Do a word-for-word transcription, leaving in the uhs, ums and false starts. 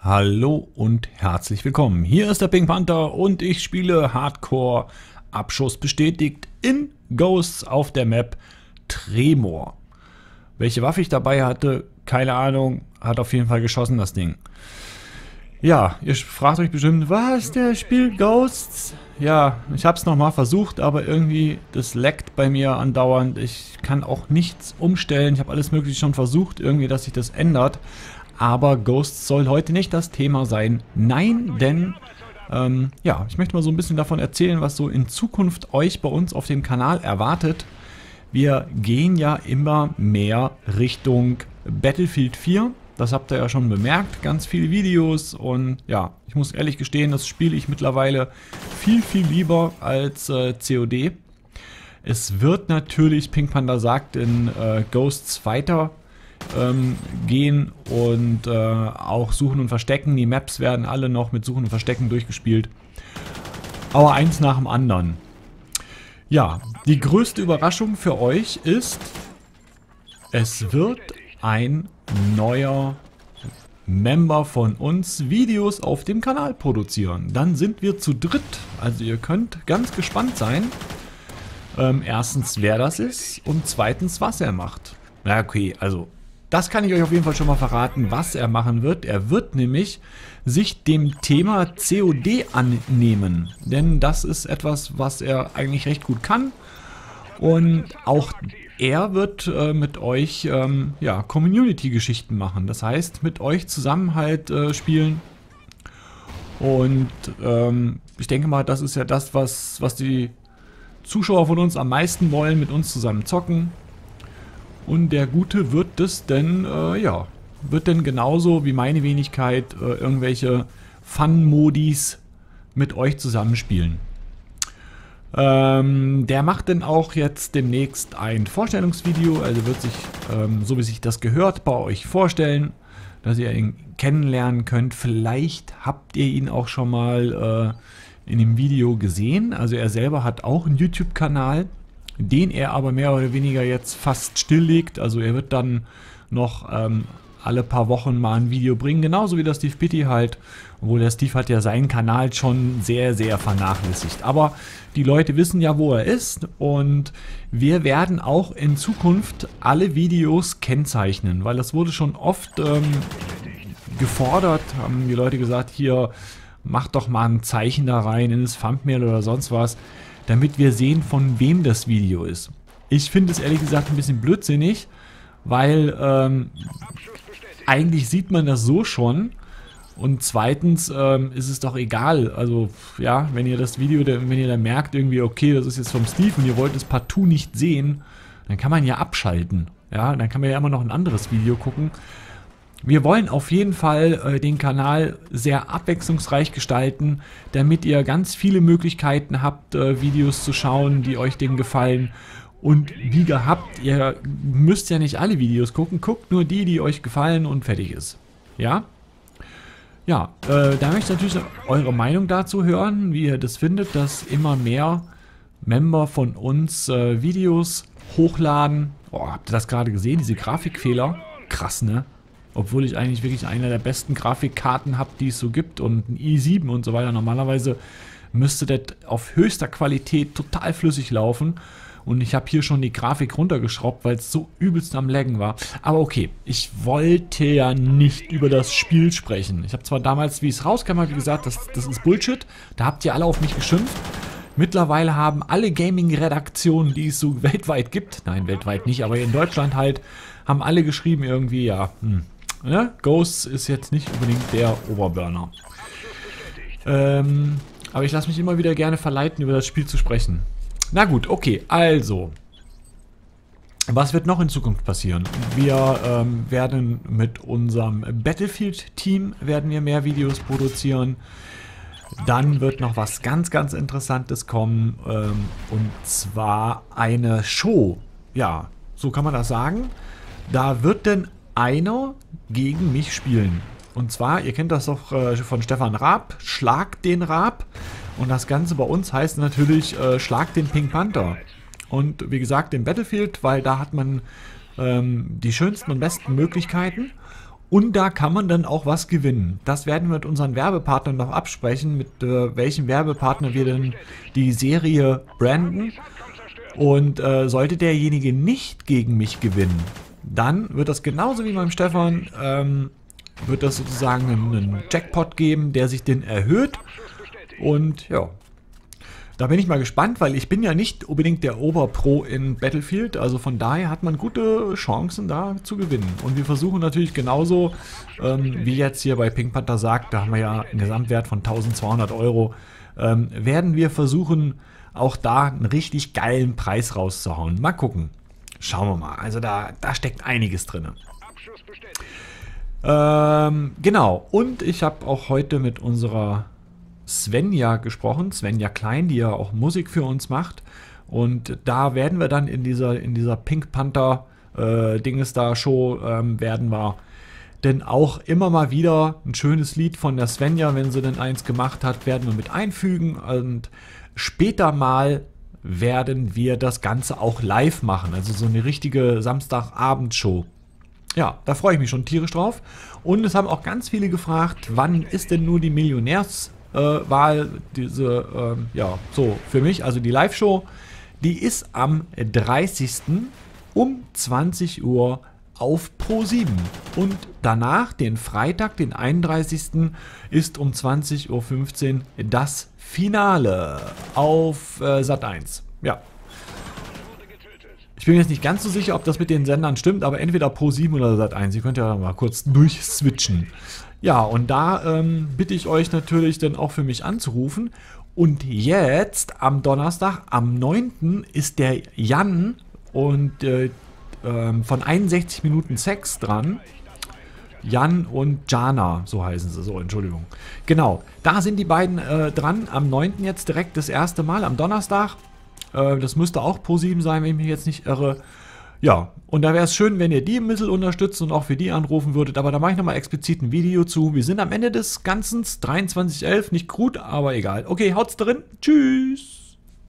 Hallo und herzlich willkommen. Hier ist der Pink Panther und ich spiele Hardcore Abschuss bestätigt in Ghosts auf der Map Tremor. Welche Waffe ich dabei hatte, keine Ahnung, hat auf jeden Fall geschossen das Ding. Ja, ihr fragt euch bestimmt, was, der spielt Ghosts? Ja, ich habe es nochmal versucht, aber irgendwie, das leckt bei mir andauernd. Ich kann auch nichts umstellen, ich habe alles mögliche schon versucht, irgendwie, dass sich das ändert. Aber Ghosts soll heute nicht das Thema sein. Nein, denn ähm, ja, ich möchte mal so ein bisschen davon erzählen, was so in Zukunft euch bei uns auf dem Kanal erwartet. Wir gehen ja immer mehr Richtung Battlefield vier. Das habt ihr ja schon bemerkt. Ganz viele Videos und ja, ich muss ehrlich gestehen, das spiele ich mittlerweile viel, viel lieber als äh, C O D. Es wird natürlich, Pink Panther sagt, in äh, Ghosts weiter Ähm, gehen und äh, auch Suchen und Verstecken. Die Maps werden alle noch mit Suchen und Verstecken durchgespielt. Aber eins nach dem anderen. Ja, die größte Überraschung für euch ist, es wird ein neuer Member von uns Videos auf dem Kanal produzieren. Dann sind wir zu dritt. Also ihr könnt ganz gespannt sein. Ähm, erstens, wer das ist und zweitens, was er macht. Na okay, also das kann ich euch auf jeden Fall schon mal verraten, was er machen wird. Er wird nämlich sich dem Thema C O D annehmen. Denn das ist etwas, was er eigentlich recht gut kann. Und auch er wird äh, mit euch ähm, ja, Community-Geschichten machen. Das heißt, mit euch zusammen halt äh, spielen. Und ähm, ich denke mal, das ist ja das, was, was die Zuschauer von uns am meisten wollen, mit uns zusammen zocken. Und der Gute wird das denn, äh, ja, wird denn genauso wie meine Wenigkeit äh, irgendwelche Fun-Modis mit euch zusammenspielen. Ähm, der macht dann auch jetzt demnächst ein Vorstellungsvideo, also wird sich, ähm, so wie sich das gehört, bei euch vorstellen, dass ihr ihn kennenlernen könnt. Vielleicht habt ihr ihn auch schon mal äh, in dem Video gesehen. Also er selber hat auch einen YouTube-Kanal, den er aber mehr oder weniger jetzt fast stilllegt. Also er wird dann noch ähm, alle paar Wochen mal ein Video bringen, genauso wie der Steve Pitti halt. Obwohl der Steve hat ja seinen Kanal schon sehr, sehr vernachlässigt. Aber die Leute wissen ja, wo er ist und wir werden auch in Zukunft alle Videos kennzeichnen, weil das wurde schon oft ähm, gefordert, haben die Leute gesagt, hier, mach doch mal ein Zeichen da rein in das Thumbnail oder sonst was, damit wir sehen, von wem das Video ist. Ich finde es ehrlich gesagt ein bisschen blödsinnig, weil ähm, eigentlich sieht man das so schon und zweitens ähm, ist es doch egal. Also ja, wenn ihr das Video, wenn ihr da merkt irgendwie, okay, das ist jetzt vom Steve und ihr wollt es partout nicht sehen, dann kann man ja abschalten. Ja, dann kann man ja immer noch ein anderes Video gucken. Wir wollen auf jeden Fall äh, den Kanal sehr abwechslungsreich gestalten, damit ihr ganz viele Möglichkeiten habt, äh, Videos zu schauen, die euch denen gefallen. Und wie gehabt, ihr müsst ja nicht alle Videos gucken, guckt nur die, die euch gefallen und fertig ist. Ja? Ja, äh, da möchte ich natürlich eure Meinung dazu hören, wie ihr das findet, dass immer mehr Member von uns äh, Videos hochladen. Oh, habt ihr das gerade gesehen, diese Grafikfehler? Krass, ne? Obwohl ich eigentlich wirklich eine der besten Grafikkarten habe, die es so gibt und ein i sieben und so weiter. Normalerweise müsste das auf höchster Qualität total flüssig laufen. Und ich habe hier schon die Grafik runtergeschraubt, weil es so übelst am Laggen war. Aber okay, ich wollte ja nicht über das Spiel sprechen. Ich habe zwar damals, wie es rauskam, wie gesagt, das, das ist Bullshit. Da habt ihr alle auf mich geschimpft. Mittlerweile haben alle Gaming-Redaktionen, die es so weltweit gibt, nein, weltweit nicht, aber in Deutschland halt, haben alle geschrieben irgendwie, ja, hm. Ja, Ghosts ist jetzt nicht unbedingt der Oberburner. Ähm, aber ich lasse mich immer wieder gerne verleiten, über das Spiel zu sprechen. Na gut, okay, also. Was wird noch in Zukunft passieren? Wir ähm, werden mit unserem Battlefield-Team werden wir mehr Videos produzieren. Dann wird noch was ganz, ganz Interessantes kommen. Ähm, und zwar eine Show. Ja, so kann man das sagen. Da wird denn einer gegen mich spielen. Und zwar, ihr kennt das doch äh, von Stefan Raab, Schlag den Raab. Und das Ganze bei uns heißt natürlich äh, Schlag den Pink Panther. Und wie gesagt, den Battlefield, weil da hat man ähm, die schönsten und besten Möglichkeiten. Und da kann man dann auch was gewinnen. Das werden wir mit unseren Werbepartnern noch absprechen, mit äh, welchem Werbepartner wir denn die Serie branden. Und äh, sollte derjenige nicht gegen mich gewinnen, dann wird das genauso wie beim Stefan, ähm, wird das sozusagen einen Jackpot geben, der sich den erhöht. Und ja, da bin ich mal gespannt, weil ich bin ja nicht unbedingt der Oberpro in Battlefield. Also von daher hat man gute Chancen da zu gewinnen. Und wir versuchen natürlich genauso, ähm, wie jetzt hier bei Pink Panther sagt, da haben wir ja einen Gesamtwert von eintausendzweihundert Euro, ähm, werden wir versuchen, auch da einen richtig geilen Preis rauszuhauen. Mal gucken. Schauen wir mal. Also da, da steckt einiges drin. Ähm, genau. Und ich habe auch heute mit unserer Svenja gesprochen, Svenja Klein, die ja auch Musik für uns macht. Und da werden wir dann in dieser, in dieser Pink Panther äh, Dingestar Show ähm, werden wir denn auch immer mal wieder ein schönes Lied von der Svenja, wenn sie denn eins gemacht hat, werden wir mit einfügen. Und später mal werden wir das Ganze auch live machen. Also so eine richtige Samstagabendshow. Ja, da freue ich mich schon tierisch drauf. Und es haben auch ganz viele gefragt, wann ist denn nur die Millionärs Äh, Wahl, diese, ähm, ja, so für mich, also die Live-Show, die ist am dreißigsten um zwanzig Uhr auf Pro sieben. Und danach, den Freitag, den einunddreißigsten ist um zwanzig Uhr fünfzehn das Finale auf äh, Sat eins. Ja. Ich bin mir jetzt nicht ganz so sicher, ob das mit den Sendern stimmt, aber entweder Pro sieben oder Sat eins. Ihr könnt ja mal kurz durchswitchen. Ja, und da ähm, bitte ich euch natürlich dann auch für mich anzurufen. Und jetzt am Donnerstag, am neunten ist der Jan und äh, ähm, von einundsechzig Minuten Sex dran. Jan und Jana, so heißen sie, so, Entschuldigung. Genau, da sind die beiden äh, dran, am neunten jetzt direkt das erste Mal, am Donnerstag. Äh, das müsste auch Pro sieben sein, wenn ich mich jetzt nicht irre. Ja, und da wäre es schön, wenn ihr die ein bisschen unterstützt und auch für die anrufen würdet. Aber da mache ich nochmal explizit ein Video zu. Wir sind am Ende des Ganzen, dreiundzwanzig elf, nicht gut, aber egal. Okay, haut's drin. Tschüss.